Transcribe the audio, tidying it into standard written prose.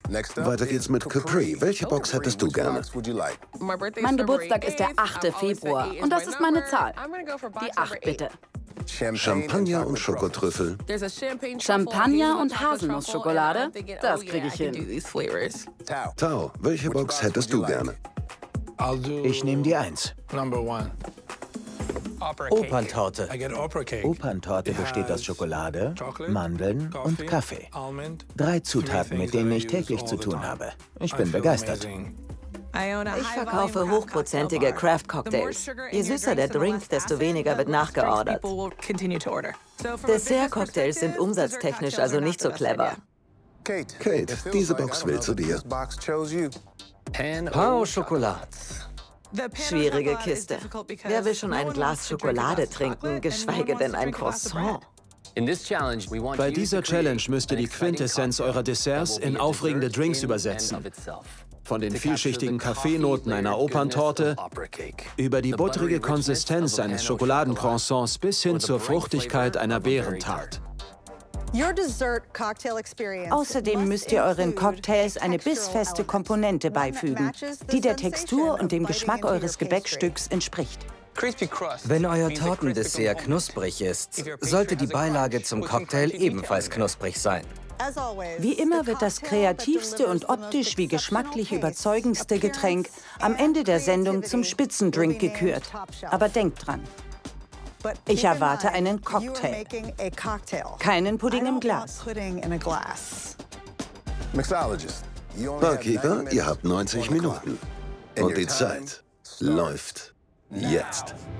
Weiter geht's mit Capri. Welche Box hättest du gerne? Mein Geburtstag ist der 8. Februar und das ist meine Zahl. Die 8 bitte. Champagner und Schokotrüffel. Champagner und Haselnussschokolade? Das kriege ich hin. Tao, welche Box hättest du gerne? Ich nehme die 1. Operntorte. Operntorte besteht aus Schokolade, Mandeln und Kaffee. 3 Zutaten, mit denen ich täglich zu tun habe. Ich bin begeistert. Ich verkaufe hochprozentige Craft-Cocktails. Je süßer der Drink, desto weniger wird nachgeordert. Dessert-Cocktails sind umsatztechnisch also nicht so clever. Kate, diese Box will zu dir. Pain au Chocolat. Schwierige Kiste. Wer will schon ein Glas Schokolade trinken, geschweige denn ein Croissant? Bei dieser Challenge müsst ihr die Quintessenz eurer Desserts in aufregende Drinks übersetzen. Von den vielschichtigen Kaffeenoten einer Operntorte über die butterige Konsistenz eines Schokoladencroissants bis hin zur Fruchtigkeit einer Beerentart. Außerdem müsst ihr euren Cocktails eine bissfeste Komponente beifügen, die der Textur und dem Geschmack eures Gebäckstücks entspricht. Wenn euer Tortendessert knusprig ist, sollte die Beilage zum Cocktail ebenfalls knusprig sein. Wie immer wird das kreativste und optisch wie geschmacklich überzeugendste Getränk am Ende der Sendung zum Spitzendrink gekürt. Aber denkt dran, ich erwarte einen Cocktail, keinen Pudding im Glas. Barkeeper, ihr habt 90 Minuten. Und die Zeit läuft jetzt.